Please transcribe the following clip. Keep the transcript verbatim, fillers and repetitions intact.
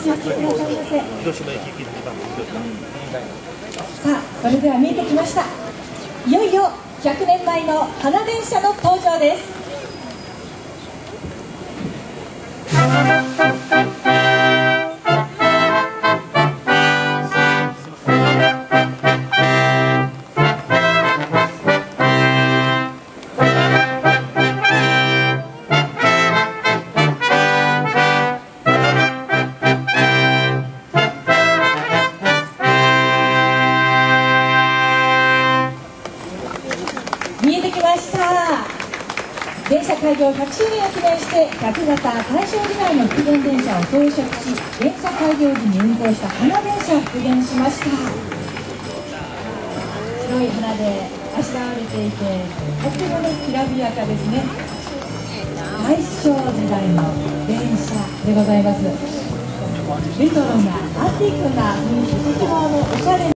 しくださいませ。 広島駅行きにばんさあ、それでは見えてきました。いよいよひゃくねんまえの花電車の登場です。見えてきました。電車開業ひゃくしゅうねんを記念して百型大正時代の復元電車を装飾し、電車開業時に運行した花電車を復元しました。白い花であしらわれていて、とってもねきらびやかですね。大正時代の電車でございます。レトロなアンティークな雰囲気